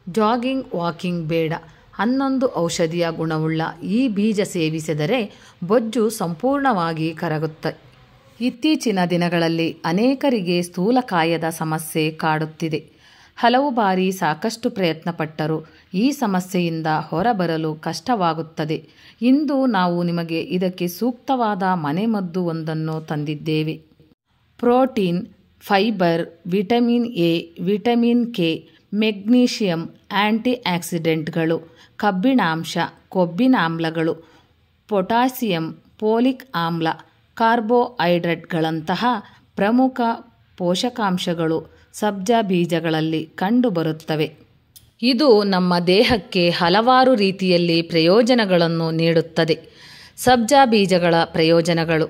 Jogging walking ಬೇಡ. 11 ಔಷಧಿಯ ಗುಣವುಳ್ಳ ಈ ಬೀಜ ಸೇವಿಸಿದರೆ ಬೊಜ್ಜು ಸಂಪೂರ್ಣವಾಗಿ ಕರಗುತ್ತದೆ. ಇತ್ತೀಚಿನ ದಿನಗಳಲ್ಲಿ ಅನೇಕರಿಗೆ ಸ್ಥೂಲಕಾಯದ ಸಮಸ್ಯೆ ಕಾಡುತ್ತಿದೆ. ಹಲವು ಬಾರಿ ಸಾಕಷ್ಟು ಪ್ರಯತ್ನಪಟ್ಟರೂ ಈ ಸಮಸ್ಯೆಯಿಂದ ಹೊರಬರಲು ಕಷ್ಟವಾಗುತ್ತದೆ. ಇಂದು ನಾವು ನಿಮಗೆ ಇದಕ್ಕೆ ಸೂಕ್ತವಾದ ಮನೆಮದ್ದು ಒಂದನ್ನು ತಂದಿದ್ದೇವೆ. Protein, fibre, vitamin A, vitamin K, magnesium, ಆ್ಯಂಟಿ ಆಕ್ಸಿಡೆಂಟ್ಗಳು, ಕಬ್ಬಿಣಾಂಶ, ಕೊಬ್ಬಿನಾಮ್ಲಗಳು, ಪೊಟ್ಯಾಸಿಯಂ, ಫೋಲಿಕ್ ಆಮ್ಲ, ಕಾರ್ಬೋಹೈಡ್ರೇಟ್ಗಳಂತಹ ಪ್ರಮುಖ ಪೋಷಕಾಂಶಗಳು ಸಬ್ಜಾ ಬೀಜಗಳಲ್ಲಿ ಕಂಡುಬರುತ್ತವೆ. ಇದು ನಮ್ಮ ದೇಹಕ್ಕೆ ಹಲವಾರು ರೀತಿಯಲ್ಲಿ ಪ್ರಯೋಜನಗಳನ್ನು ನೀಡುತ್ತದೆ. ಸಬ್ಜಾ ಬೀಜಗಳ ಪ್ರಯೋಜನಗಳು: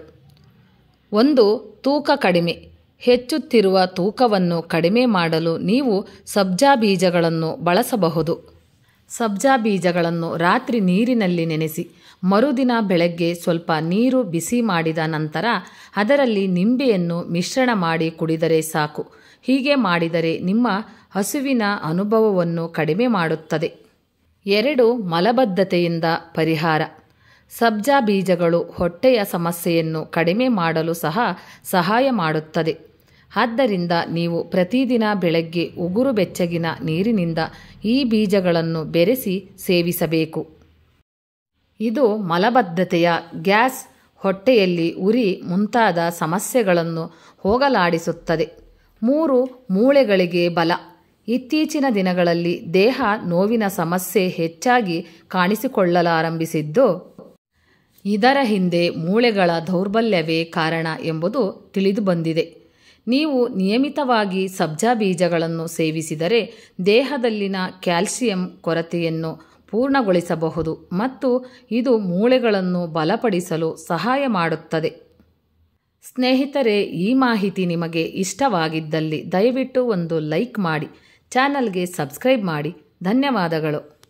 1. ತೂಕ ಕಡಿಮೆ. ಹೆಚ್ಚುತ್ತಿರುವ ತೂಕವನ್ನು ಕಡಿಮೆ ಮಾಡಲು ನೀವು ಸಬ್ಜಾ ಬೀಜಗಳನ್ನು ಬಳಸಬಹುದು. ಸಬ್ಜಾ ಬೀಜಗಳನ್ನು ರಾತ್ರಿ ನೀರಿನಲ್ಲಿ ನೆನೆಸಿ ಮರುದಿನ ಬೆಳಗ್ಗೆ ಸ್ವಲ್ಪ ನೀರು ಬಿಸಿ ಮಾಡಿದ ನಂತರ ಅದರಲ್ಲಿ ನಿಂಬೆಯನ್ನು ಮಿಶ್ರಣ ಮಾಡಿ ಕುಡಿದರೆ ಸಾಕು. ಹೀಗೆ ಮಾಡಿದರೆ ನಿಮ್ಮ ಹಸುವಿನ ಅನುಭವವನ್ನು ಕಡಿಮೆ ಮಾಡುತ್ತದೆ. 2. ಮಲಬದ್ಧತೆಯಿಂದ ಪರಿಹಾರ. ಸಬ್ಜಾ ಬೀಜಗಳು ಹೊಟ್ಟೆಯ ಸಮಸ್ಯೆಯನ್ನು ಕಡಿಮೆ ಮಾಡಲು ಸಹ ಸಹಾಯ ಮಾಡುತ್ತದೆ. ಆದ್ದರಿಂದ ನೀವು ಪ್ರತಿದಿನ ಬೆಳಗ್ಗೆ ಉಗುರು ಬೆಚ್ಚಗಿನ ನೀರಿನಿಂದ ಈ ಬೀಜಗಳನ್ನು ಬೆರೆಸಿ ಸೇವಿಸಬೇಕು. ಇದು ಮಲಬದ್ಧತೆಯ, ಗ್ಯಾಸ್, ಹೊಟ್ಟೆಯಲ್ಲಿ ಉರಿ ಮುಂತಾದ ಸಮಸ್ಯೆಗಳನ್ನು ಹೋಗಲಾಡಿಸುತ್ತದೆ. 3. ಮೂಳೆಗಳಿಗೆ ಬಲ. ಇತ್ತೀಚಿನ ದಿನಗಳಲ್ಲಿ ದೇಹ ನೋವಿನ ಸಮಸ್ಯೆ ಹೆಚ್ಚಾಗಿ ಕಾಣಿಸಿಕೊಳ್ಳಲಾರಂಭಿಸಿದ್ದು, ಇದರ ಹಿಂದೆ ಮೂಳೆಗಳ ದೌರ್ಬಲ್ಯವೇ ಕಾರಣ ಎಂಬುದು ತಿಳಿದುಬಂದಿದೆ. ನೀವು ನಿಯಮಿತವಾಗಿ ಸಬ್ಜಾ ಬೀಜಗಳನ್ನು ಸೇವಿಸಿದರೆ ದೇಹದಲ್ಲಿನ ಕ್ಯಾಲ್ಸಿಯಂ ಕೊರತೆಯನ್ನು ಪೂರ್ಣಗೊಳಿಸಬಹುದು ಮತ್ತು ಇದು ಮೂಳೆಗಳನ್ನು ಬಲಪಡಿಸಲು ಸಹಾಯ ಮಾಡುತ್ತದೆ. ಸ್ನೇಹಿತರೆ, ಈ ಮಾಹಿತಿ ನಿಮಗೆ ಇಷ್ಟವಾಗಿದ್ದಲ್ಲಿ ದಯವಿಟ್ಟು ಒಂದು ಲೈಕ್ ಮಾಡಿ, ಚಾನಲ್ಗೆ ಸಬ್ಸ್ಕ್ರೈಬ್ ಮಾಡಿ. ಧನ್ಯವಾದಗಳು.